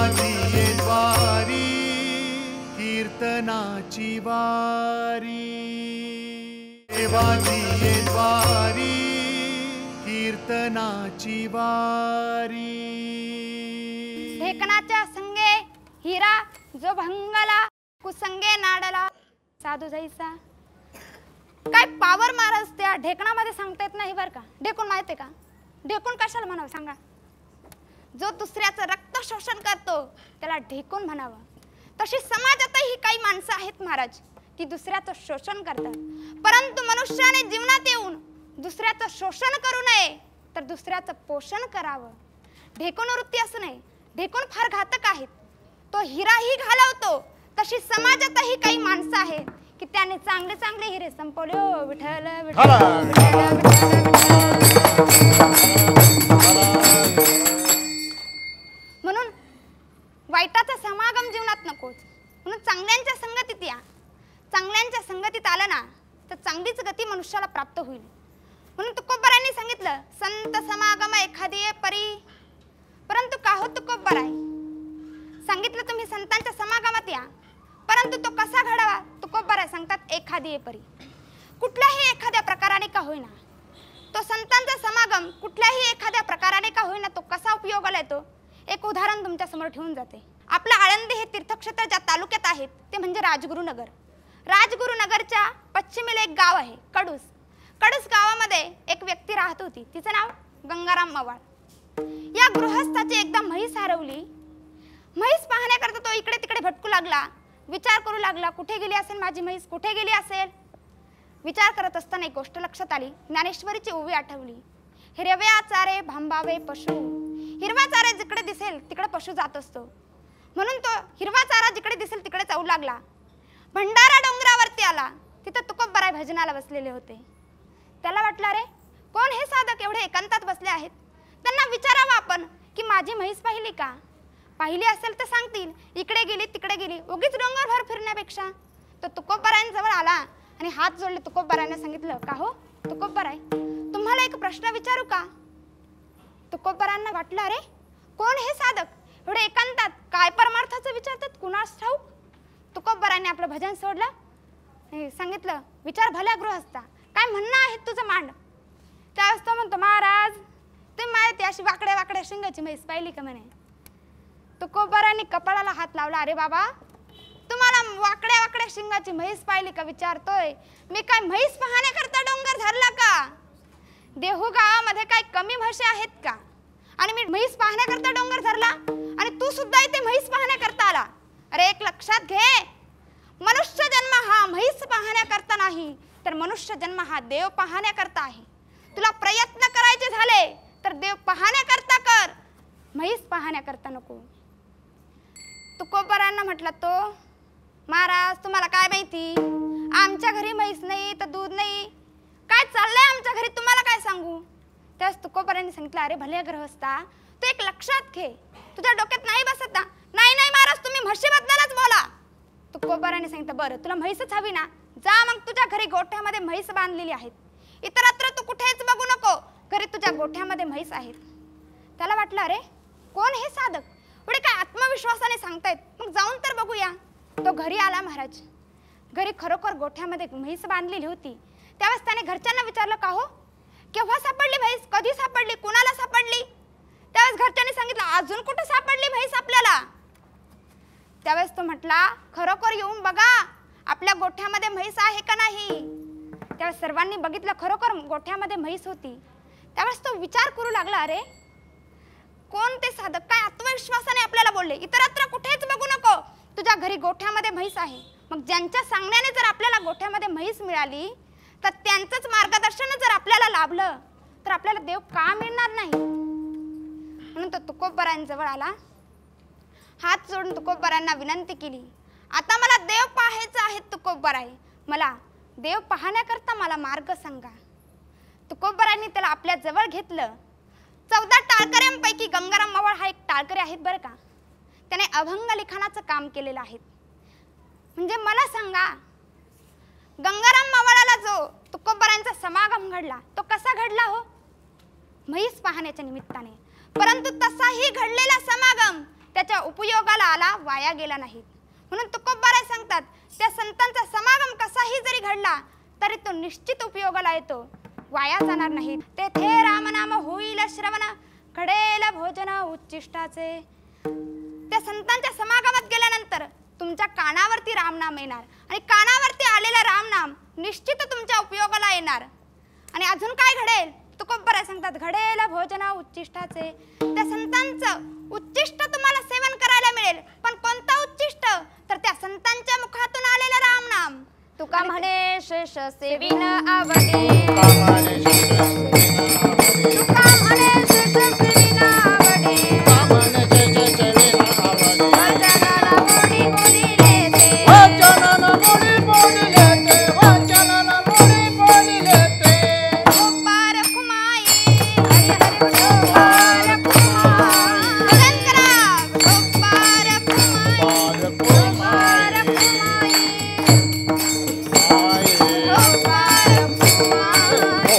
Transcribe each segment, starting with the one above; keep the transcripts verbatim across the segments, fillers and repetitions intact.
देवाची वारी कीर्तनाची वारी देवाची वारी कीर्तनाची वारी ढेकणाच्या संगे हिरा जो भंगला कुसंगे नाडला साधू जैसा काय पावर मारस त्या ढेकणामध्ये सांगता येत नाही बरं का. ढेकून माहिती का ढेकून कशाला म्हणावं सांगा. जो दुसऱ्याचं रक्त शोषण करतो त्याला ढेकून म्हणावं. तशी समाजातही काही माणसं आहेत महाराज की दुसऱ्याचं शोषण करतात, परंतु मनुष्याने जीवनात येऊन दुसऱ्याचं शोषण करू नये तर दुसऱ्याचं पोषण करावं. ढेकूण वृत्ती असू नये. ढेकूण फार घातक आहेत. तो हिराही घालवतो. तशी समाजातही काही माणसं आहेत की त्याने चांगले चांगले हिरे संपवले. ओ विठ्ठल विठ्ठल म्हणून वाईटाचा समागम जीवनात नकोच. म्हणून चांगल्यांच्या संगतीत या. चांगल्यांच्या संगतीत आलं ना तर चांगलीच गती मनुष्याला प्राप्त होईल. म्हणून तुकोबरायांनी सांगितलं संत समागम एखादी परी. परंतु का हो तुकोबराय सांगितलं तुम्ही संतांच्या समागमात या, परंतु तो कसा घडावा. तुकोबराय सांगतात एखादी परी. कुठल्याही एखाद्या प्रकाराने का होईना तो संतांचा समागम कुठल्याही एखाद्या प्रकाराने का होईना तो कसा उपयोगाला येतो. एक उदाहरण तुमच्या समोर ठेवून जाते. आपलं आळंदी हे तीर्थक्षेत्र ज्या तालुक्यात आहेत ते म्हणजे राजगुरुनगर. राजगुरुनगरच्या पश्चिमेला एक गाव आहे कडूस. कडूस गावामध्ये एक व्यक्ती राहत होती. तिचं नाव गंगाराम मवाळ. या गृहस्थाची एकदा म्हैस हरवली. म्हैस पाहण्याकरता तो इकडे तिकडे भटकू लागला. विचार करू लागला कुठे गेली असेल माझी म्हैस, कुठे गेली असेल. विचार करत असताना एक गोष्ट लक्षात आली. ज्ञानेश्वरीची ओवी आठवली. हिरव्या चारे भांबावे पशु. हिरवा चारा जिकडे दिसेल तिकडे पशु जात असतो. म्हणून तो हिरवा चारा जिकडे दिसेल तिकडे जाऊ लागला. भंडारा डोंगरावरती आला. तिथं तुकोबराय भजनाला बसलेले होते. त्याला वाटलं रे कोण हे साधक एवढे एकांतात बसले आहेत. त्यांना विचारावं आपण की माझी म्हैस पाहिली का. पाहिली असेल तर सांगतील. इकडे गेली तिकडे गेली उगीच डोंगरभर फिरण्यापेक्षा. तो तुकोबरायांजवळ आला आणि हात जोडले. तुकोबरायांना सांगितलं का हो तुकोबराय तुम्हाला एक प्रश्न विचारू का. तुकोबरायांना वाटलं अरे कोण हे साधक एवढे एकांतात काय परमार्थाचं विचारतात कुणास ठाऊक. तुकोबरायांनी आपलं भजन सोडलं. सांगितलं विचार भल्या गृहस्था काय म्हणणं आहे तुझं मांड. त्यावेळेस तो म्हणतो महाराज तुम्ही माहिती अशी वाकड्या वाकड्या शिंगाची म्हैस पाहिली का म्हणे. तुकोबरायांनी कपाळाला हात लावला. अरे बाबा तुम्हाला वाकड्या वाकड्या शिंगाची म्हैस पाहिली का विचारतोय. मी काय म्हैस पाहण्याकरता डोंगर धरला का. देहू गावामध्ये काय कमी म्हशी आहेत का आणि मी म्हैस पाहण्याकरता डोंगर धरला आणि तू सुद्धा इथे म्हैस पाहण्याकरता आला. अरे एक लक्षात घे मनुष्य जन्म हा म्हैस पाहण्याकरता नाही तर मनुष्य जन्म हा देव पाहण्याकरता आहे. तुला प्रयत्न करायचे झाले तर देव पाहण्याकरता कर, म्हैस पाहण्याकरता नको. तुकोबरायांना म्हटलं तो महाराज तुम्हाला काय माहिती आमच्या घरी म्हैस नाही तर दूध नाही काय चाललंय आमच्या घरी तुम्हाला काय सांगू. त्यास तुकोबरायांनी सांगितलं अरे भले गृहस्था तू एक लक्षात घे तुझ्या डोक्यात नाही बसत ना. नाही नाही महाराज तुम्ही म्हशीबद्दलच बोला. तुकोबरायांनी सांगितलं बरं तुला म्हैसच हवी ना जा मग तुझ्या घरी गोठ्यामध्ये म्हैस बांधलेली आहेत. इतरत्र तू कुठेच बघू नको घरी तुझ्या गोठ्यामध्ये म्हैस आहेत. त्याला वाटलं अरे कोण हे साधक एवढे काय आत्मविश्वासाने सांगतायत मग जाऊन तर बघूया. तो घरी आला महाराज. घरी खरोखर गोठ्यामध्ये म्हैस बांधलेली होती. त्यावेळेस त्याने घरच्यांना विचारलं का हो केव्हा सापडली म्हैस, कधी सापडली, कुणाला सापडली. त्यावेळेस घरच्यांनी सांगितलं अजून कुठे सापडली म्हैस आपल्याला. त्यावेळेस तो म्हटला खरोखर येऊन बघा आपल्या गोठ्यामध्ये म्हैस आहे का नाही. त्यावेळेस सर्वांनी बघितलं खरोखर गोठ्यामध्ये म्हैस होती. त्यावेळेस तो विचार करू लागला अरे कोण ते साधक काय आत्मविश्वासाने आपल्याला बोलले इतरत्र कुठेच बघू नको तुझ्या घरी गोठ्यामध्ये म्हैस आहे. मग ज्यांच्या सांगण्याने जर आपल्याला गोठ्यामध्ये म्हैस मिळाली तर त्यांचंच मार्गदर्शन जर आपल्याला लाभलं तर आपल्याला देव का मिळणार नाही. म्हणून तो तुकोबरायांजवळ आला. हात जोडून तुकोबरायांना विनंती केली आता मला देव पाहायचं आहे तुकोबराय मला देव पाहण्याकरता मला मार्ग सांगा. तुकोबरायांनी त्याला आपल्या जवळ घेतलं. चौदा टाळकऱ्यांपैकी गंगाराम मवाळ हा एक टाळकरी आहेत बरं का. त्याने अभंग लिखाणाचं काम केलेलं आहे. म्हणजे मला सांगा गंगाराम मवाळाला जो तुकोबरायांचा समागम घडला तो कसा घडला हो म्हैस पाहण्याच्या निमित्ताने. परंतु तसाही घडलेला समागम त्याच्या उपयोगाला आला, वाया गेला नाही. म्हणून तुकोबाराय सांगतात, त्या संतांचा समागम कसाही जरी घडला तरी तो निश्चित उपयोगाला येतो, वाया जाणार नाही. तेथे रामनाम होईल श्रवण, घडेल भोजन उच्चिष्टाचे. त्या संतांच्या समागमात गेल्यानंतर तुमच्या कानावरती रामनाम येणार आणि कानावरती आलेलं रामनाम निश्चित तुमच्या उपयोगाला येणार. आणि अजून काय घडेल? तुकोबाराय सांगतात, घडेल भोजन उच्चिष्टाचे. त्या संतांचं उच्चिष्ट तुम्हाला सेवन करायला मिळेल. पण कोणतं उच्चिष्ट? तर त्या संतांच्या मुखातून आलेलं रामनाम. तुका म्हणे शेष सेविन आवडे, तुका म्हणे शेष सेविन आवडे, वचनाला मोडी बोलिले ते, वचनाला मोडी बोलिले ते, वचनाला मोडी बोलिले ते. गोपार खुमाई, हरी हरी गोपार खुमाई. भजन करा, गोपार खुमाई, गोपार खुमाई, गोपार खुमाई,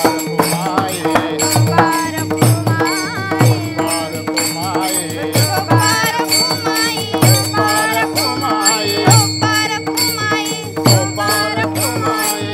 गोपार खुमाई, गोपार खुमाई, गोपार खुमाई, गोपार खुमाई, गोपार खुमाई.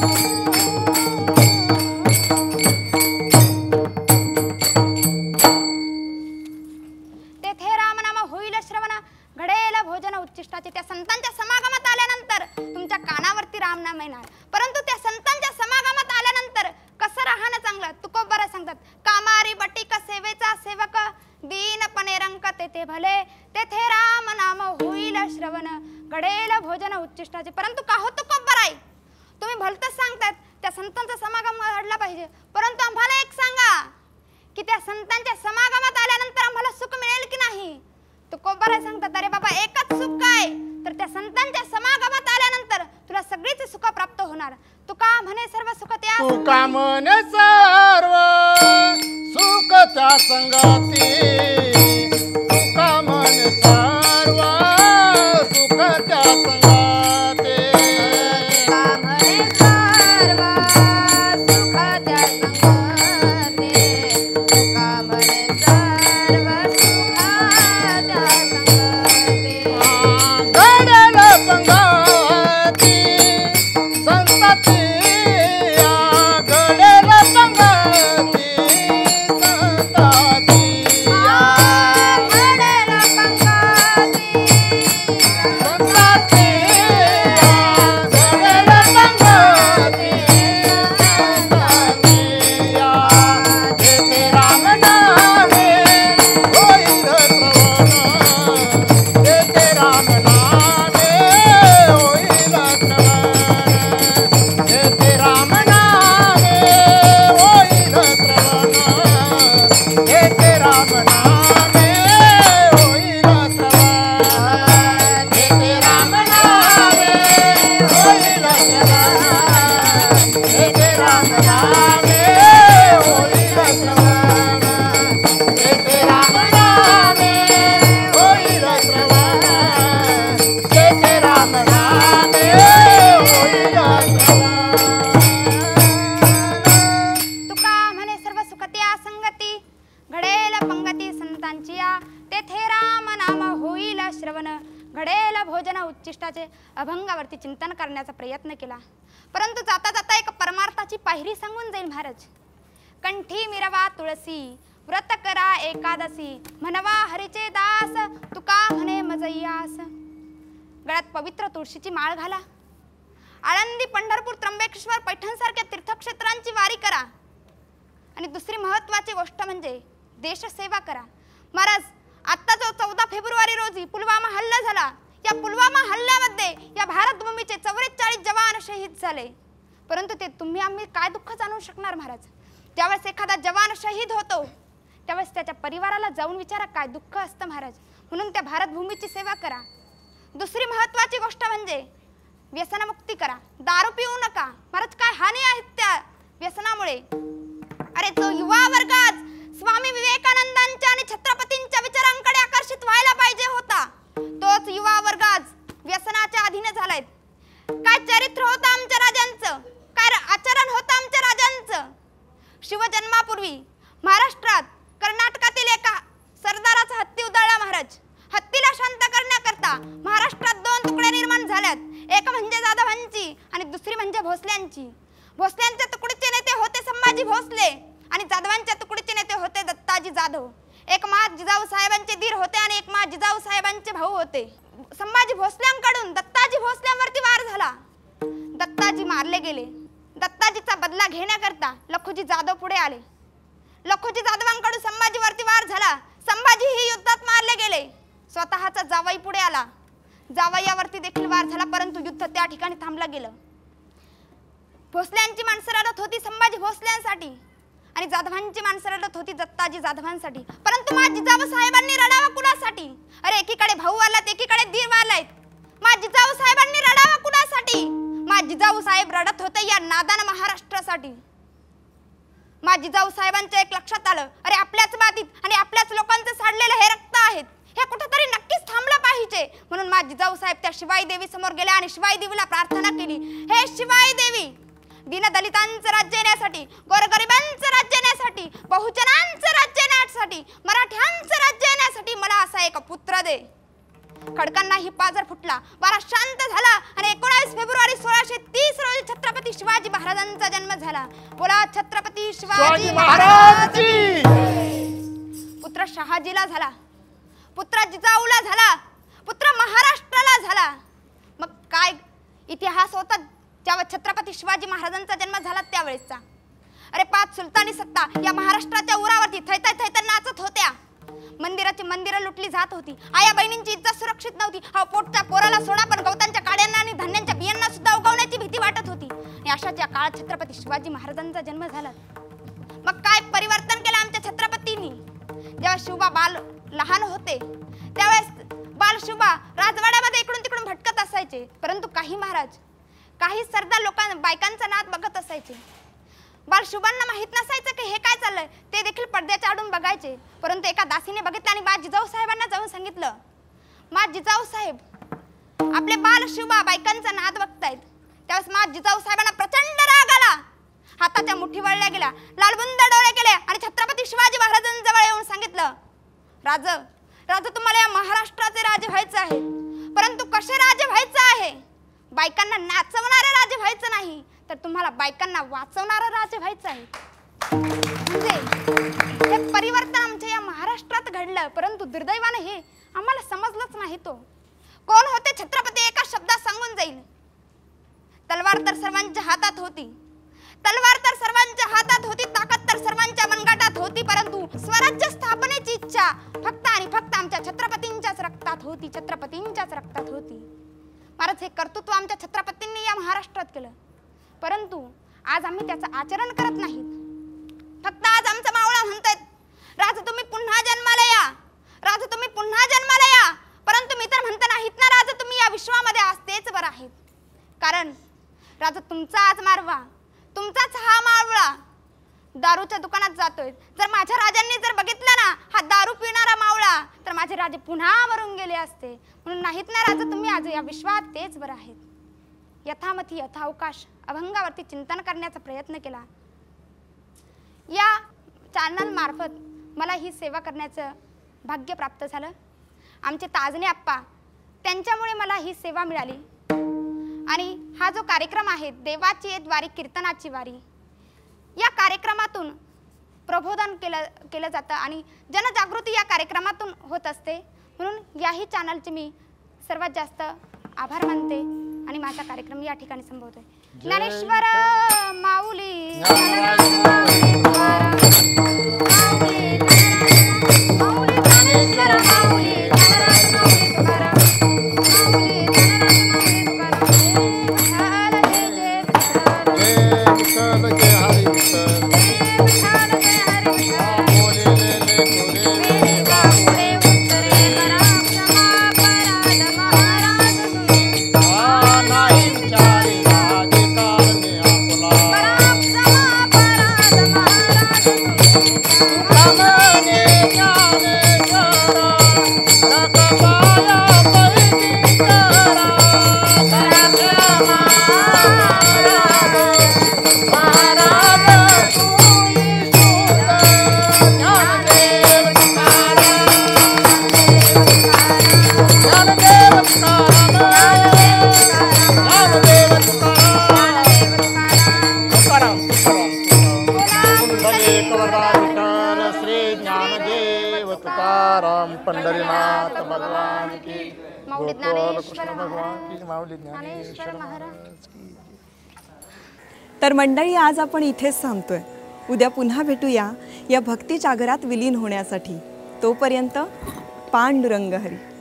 तेथे रामनाम होईल श्रवण, घडेल भोजन उच्चिष्टाचे. त्या संतांच्या समागमात आल्यानंतर तुमच्या कानावरती रामनाम येणार. परंतु त्या संतांच्या समागमात आल्यानंतर कसं राहणं चांगलं? तुकोबाराय सांगतात, कामारी बटिक सेवेचा सेवक, दीनपणे रंक तेथे भले. तेथे राम नाम होईल श्रवण, घडेल भोजन उच्चिष्टाचे. परंतु का हो तुकोबाराय, तुम्ही भलतंच सांगतात त्या संतांचा समागम घडला पाहिजे, परंतु आम्हाला एक सांगा की त्या संतांच्या समागमात आल्यानंतर आम्हाला सुख मिळेल की नाही? तुकोबाराय सांगतात, अरे बाबा एकच सुख काय, तर त्या संतांच्या समागमात आल्यानंतर तुला सगळीच सुख प्राप्त होणार. तुका म्हणे सर्व सुख त्या तुका म्हणे सर्व सुख त्या संगती, तुका म्हणे सर्व सुख त्या संगती. तुका म्हणे सर्व सुख त्या संगती, तुका म्हणे सर्व सुख त्या संगती. घडेल पंगती संतती, घडेल पंगती संतती, घडेल पंगती संतती, घडेल पंगती संतती. तेथे राम नामे होईल श्रवण, तेथे राम नामे होईल श्रवण, तेथे राम नामे होईल श्रवण, तेथे राम नामे होईल श्रवण, तेथे राम नामे होईल श्रवण, तेथे राम नामे होईल श्रवण, तेथे राम नामे होईल श्रवण, तेथे राम नामे होईल श्रवण. तुका म्हणे सर्व सुख त्या संगती, घडेल पंगती संतांची या. तेथे राम नाम होईल श्रवण, घडेल भोजन उच्चिष्टाचे. अभंगावरती चिंतन करण्याचा प्रयत्न केला, परंतु जाता जाता एक परमार्थाची पायरी सांगून जाईल महाराज. कंठी मिरवा तुळसी, व्रत करा एकादशी, म्हणवा हरीचे दास, तुका म्हणे मजयास. गळ्यात पवित्र तुळशीची माळ घाला, आळंदी, पंढरपूर, त्र्यंबकेश्वर, पैठणसारख्या तीर्थक्षेत्रांची वारी करा. आणि दुसरी महत्त्वाची गोष्ट म्हणजे देशसेवा करा. महाराज, आत्ता जो चौदा फेब्रुवारी रोजी पुलवामा हल्ला झाला, या पुलवामा हल्ल्यामध्ये या भारत भूमीचे चौवेचाळीस जवान शहीद झाले. परंतु ते तुम्ही आम्ही काय दुःख जाणू शकणार महाराज? ज्यावेळेस एखादा जवान शहीद होतो त्यावेळेस त्याच्या परिवाराला जाऊन विचारा काय दुःख असतं महाराज. म्हणून त्या भारत भूमीची सेवा करा. दुसरी महत्त्वाची गोष्ट म्हणजे व्यसनमुक्ती करा. दारू पिऊ नका महाराज. काय हानी आहेत त्या व्यसनामुळे? अरे जो युवा वर्गात स्वामी विवेकानंदांच्या आणि छत्रपतींच्या विचारांकडे आकर्षित व्हायला पाहिजे होता, तोच युवा वर्गात व्यसनाच्या अधीन झालाय. काय चरित्र होतं आमच्या राजांचं, काय आचरण होतं आमच्या राजांचं. शिवजन्मापूर्वी महाराष्ट्रात कर्नाटकातील एका सरदाराचा हत्ती उधळला महाराज. भक्तीला शांत करण्याकरता महाराष्ट्रात दोन तुकडे निर्माण झाल्यात. एक म्हणजे जाधवांची आणि दुसरी म्हणजे भोसल्यांची. भोसल्यांच्या तुकडीचे नेते होते संभाजी भोसले आणि जाधवांच्या तुकडीचे नेते होते दत्ताजी जाधव. एक मा जिजाऊ साहेबांचे दीर होते आणि एक मा जिजाऊ साहेबांचे भाऊ होते. संभाजी भोसल्यांकडून दत्ताजी भोसल्यांवरती वार झाला. दत्ताजी मारले गेले. दत्ताजीचा बदला घेण्याकरता लखुजी जाधव पुढे आले. लखुजी जाधवांकडून संभाजीवरती वार झाला. संभाजी ही युद्धात मारले गेले. स्वतःचा जावई पुढे आला. जावयावरती देखील वार झाला, परंतु युद्ध त्या ठिकाणी थांबलं गेलं. भोसल्यांची माणसं रडत होती संभाजी भोसल्यांसाठी आणि जाधवांची माणसं रडत होती दत्ताजी जाधवांसाठी. परंतु मा जिजाऊ साहेबांनी रडावं कुणासाठी? अरे एकीकडे भाऊ आलात, एकीकडे दीर आलायत. मा जिजाऊ साहेबांनी रडावं कुणासाठी? मा जिजाऊ साहेब रडत होते या नादान महाराष्ट्रासाठी. मा जिजाऊ साहेबांच्या एक लक्षात आलं, अरे आपल्याच मातीत आणि आपल्याच लोकांचं साडलेलं हे रक्त आहेत, हे कुठेतरी नक्कीच थांबलं पाहिजे. म्हणून मा जिजाऊ साहेब त्या शिवाई देवी समोर गेले आणि शिवाई देवीला प्रार्थना केली, हे शिवाई देवी, दीनदलितांचं राज्य येण्यासाठी, गोरगरिबांचं राज्य येण्यासाठी, बहुजनांचं राज्य येण्यासाठी, मराठ्यांचं राज्य येण्यासाठी मला असा एक पुत्र दे. खडकांना ही पाजर फुटला. वारा शांत झाला आणि एकोणावीस फेब्रुवारी सोळाशे तीस रोजी छत्रपती शिवाजी महाराजांचा जन्म झाला. बोला छत्रपती शिवाजी महाराज. पुत्र शहाजीला झाला, पुत्र जिजाऊला झाला, पुत्र महाराष्ट्राला झाला. मग काय इतिहास होता जेव्हा छत्रपती शिवाजी महाराजांचा जन्म झाला त्यावेळेसचा? अरे पाच सुलतानी सत्ता या महाराष्ट्राच्या उरावरती थैथय थैथय नाचत होत्या. मंदिराची मंदिरं लुटली जात होती. आया बहिणींची इज्जत सुरक्षित नव्हती. हा पोटच्या पोराला सोडा, पण गवतांच्या काड्यांना आणि धान्यांच्या बियांना सुद्धा उगवण्याची भीती वाटत होती. आणि अशाच्या काळात छत्रपती शिवाजी महाराजांचा जन्म झाला. मग काय परिवर्तन केलं आमच्या छत्रपतींनी? जेव्हा शिवबा बाल लहान होते त्यावेळेस बाल शिवबा राजवाड्यामध्ये इकडून तिकडून भटकत असायचे, परंतु काही महाराज, काही सरदार लोकांना बायकांचा नाद बघत असायचे. बाल शिवबांना माहित नसायचं की हे काय चाललंय. ते देखील पडद्याच्या आडून बघायचे. परंतु एका दासीने बघितलं आणि मा जिजाऊ साहेबांना जाऊन सांगितलं, मा जिजाऊ साहेब, आपले बाल शिवबा बायकांचा नाद बघतायत. त्यावेळेस मा जिजाऊ साहेबांना प्रचंड राग आला. हाताच्या मुठी वळल्या गेल्या, लालबुंद डोळे केले आणि छत्रपती शिवाजी महाराजांजवळ येऊन सांगितलं, राज राज तुम्हाला या महाराष्ट्राचे राजे व्हायचं आहे, परंतु कसे राजे व्हायचं आहे? बायकांना नाचवणारे राजे व्हायचं नाही, तर तुम्हाला बायकांना वाचवणारा राजे व्हायचं आहे. म्हणजे हे परिवर्तन आमच्या या महाराष्ट्रात घडलं, परंतु दुर्दैवाने हे आम्हाला समजलंच नाही. तो कोण होते छत्रपती एका शब्दात सांगून जाईल. तलवार तर सर्वांच्या हातात होती, तलवार तर सर्वांच्या हातात होती, ताकद तर सर्वांच्या मनगटात होती, परंतु स्वराज्य स्थापनेची इच्छा फक्त आणि फक्त आमच्या छत्रपतींच्याच रक्तात होती, छत्रपतींच्याच रक्तात होती. महाराज हे कर्तृत्व आमच्या छत्रपतींनी या महाराष्ट्रात केलं, परंतु आज आम्ही त्याचं आचरण करत नाहीत. फक्त आज आमचा मावळा म्हणतायत, राज तुम्ही पुन्हा जन्माला या, राज तुम्ही पुन्हा जन्माला या, परंतु मी तर म्हणत नाहीत ना राज तुम्ही या विश्वामध्ये आज तेच बरं आहेत. कारण राज तुमचा आज मारवा, तुमचाच हा मावळा दारूच्या दुकानात जातोय. जर माझ्या राजांनी जर बघितलं ना हा दारू पिणारा मावळा, तर माझे राजे पुन्हा मरून गेले असते. म्हणून नाहीत ना राजा तुम्ही आज या विश्वात तेच बरं आहेत. यथामथी यथावकाश अभंगावरती चिंतन करण्याचा प्रयत्न केला. या चॅनल मार्फत मला ही सेवा करण्याचं भाग्य प्राप्त झालं. आमचे ताजणे आप्पा, त्यांच्यामुळे मला ही सेवा मिळाली. आणि हा जो कार्यक्रम आहे देवाची एक वारी कीर्तनाची वारी, या कार्यक्रमातून प्रबोधन केलं केलं जातं आणि जनजागृती या कार्यक्रमातून होत असते. म्हणून याही चॅनलचे मी सर्वात जास्त आभार मानते आणि माझा कार्यक्रम या ठिकाणी संपवतोय. ज्ञानेश्वर माऊली Bye. समर्थ विठ्ठल श्री ज्ञानदेव तुकाराम पंढरीनाथ भगवान की माऊली गोकुळ ज्ञानेश्वर कृष्ण भगवान महाराज. की माऊली ज्ञानेश्वर ज्ञानेश्वर महाराज. तर मंडळी आज आपण इथेच थांबतोय. उद्या पुन्हा भेटूया या भक्ती जागरात विलीन होण्यासाठी. तोपर्यंत पांडुरंग हरी.